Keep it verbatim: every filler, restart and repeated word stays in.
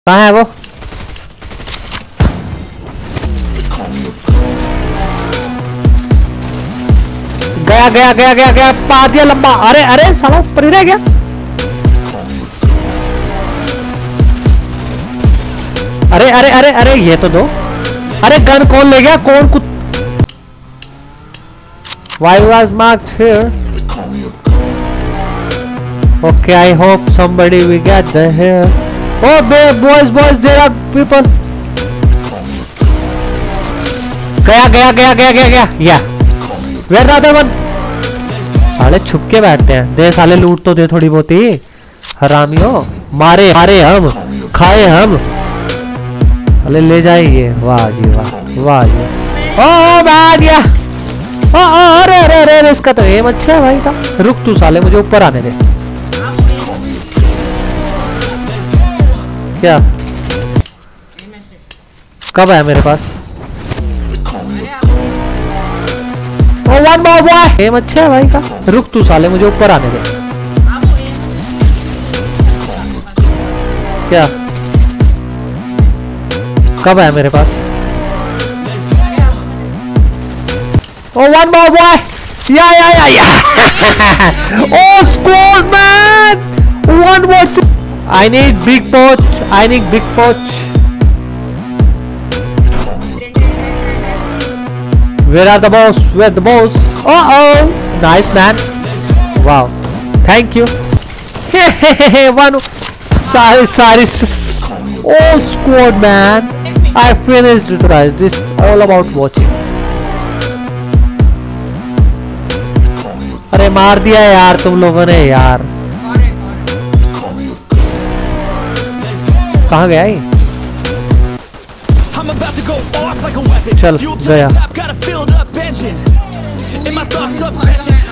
कहाँ है वो? गया गया गया गया गया पा दिया लंबा। अरे अरे साला ऊपर ही रह गया। अरे अरे अरे अरे ये तो दो। अरे गन कौन ले गया? कौन कुछ? Why was marked here? Okay, I hope somebody will get the here. Oh, boys, boys, there are people. गया गया गया गया गया गया या Where the other one? साले छुप के बैठते हैं। दे साले लूट तो दे थोड़ी बहुत ही। हरामियों मारे मारे हम खाए हम। अरे ले जाइए। वाह जी वाह वाह जी। ओ मैं गया। ओ अरे अरे अरे इसका तो एम अच्छा है भाई का। रुक तू साले मुझे ऊपर आने दे। क्या कब है मेरे पास? ओ वन बॉय बॉय एम अच्छा है भाई का। रुक तू साले मुझे ऊपर आने दे। क्या कब है मेरे पास? ओ वन बॉय बॉय या या या या ओ squad man one verse. I need big pouch. I need big pouch. Where are the boss? Where the boss? Uh oh, nice man. Wow, thank you. One, sorry, sorry. Oh squad man, I finished it guys. This is all about watching. अरे मार दिया यार तुम लोगों ने यार। कहाँ गया ये? चल गया।